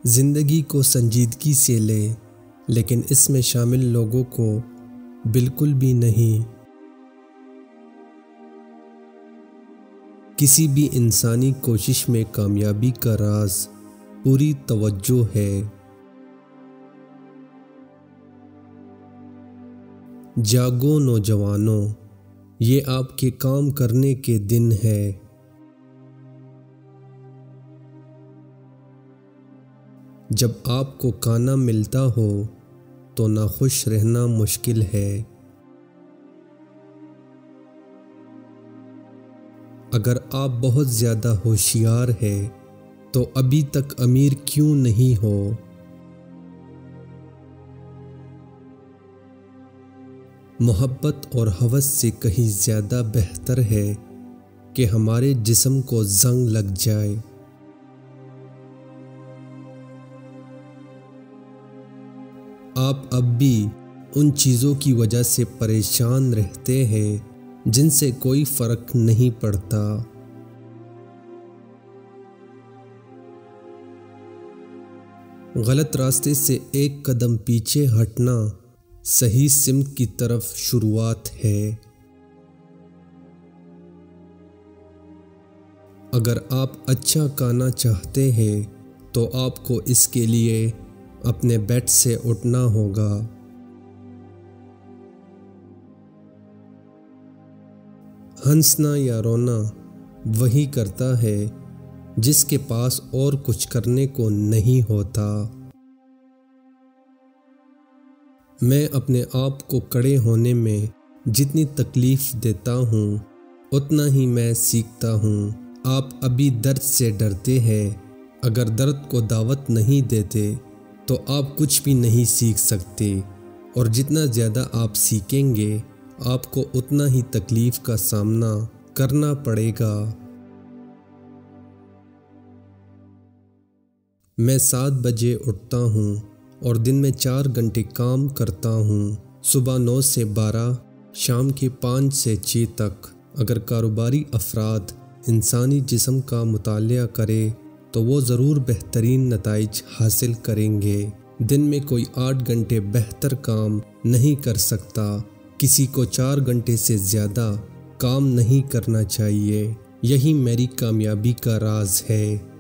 زندگی کو سنجیدگی سے لے، لیکن اس میں شامل لوگوں کو بالکل بھی نہیں۔ کسی بھی انسانی کوشش میں کامیابی کا راز پوری توجہ ہے۔ جاگو نوجوانوں، یہ آپ کے کام کرنے کے دن ہے۔ جب آپ کو کھانا ملتا ہو تو ناخوش رہنا مشکل ہے۔ اگر آپ بہت زیادہ ہوشیار ہے تو ابھی تک امیر کیوں نہیں ہو؟ محبت اور ہوس سے کہیں زیادہ بہتر ہے کہ ہمارے جسم کو زنگ لگ جائے۔ آپ اب بھی ان چیزوں کی وجہ سے پریشان رہتے ہیں جن سے کوئی فرق نہیں پڑتا۔ غلط راستے سے ایک قدم پیچھے ہٹنا صحیح سمت کی طرف شروعات ہے۔ اگر آپ اچھا کھانا چاہتے ہیں تو آپ کو اس کے لیے اپنے بیڈ سے اٹھنا ہوگا۔ ہنسنا یا رونا وہی کرتا ہے جس کے پاس اور کچھ کرنے کو نہیں ہوتا۔ میں اپنے آپ کو کھڑے ہونے میں جتنی تکلیف دیتا ہوں اتنا ہی میں سیکھتا ہوں۔ آپ ابھی درد سے ڈرتے ہیں۔ اگر درد کو دعوت نہیں دیتے تو آپ کچھ بھی نہیں سیکھ سکتے، اور جتنا زیادہ آپ سیکھیں گے آپ کو اتنا ہی تکلیف کا سامنا کرنا پڑے گا۔ میں 7 بجے اٹھتا ہوں اور دن میں 4 گھنٹے کام کرتا ہوں، صبح 9 سے 12، شام کے 5 سے 6 تک۔ اگر کاروباری افراد انسانی جسم کا مطالعہ کرے تو وہ ضرور بہترین نتائج حاصل کریں گے۔ دن میں کوئی 8 گھنٹے بہتر کام نہیں کر سکتا۔ کسی کو 4 گھنٹے سے زیادہ کام نہیں کرنا چاہیے۔ یہی میری کامیابی کا راز ہے۔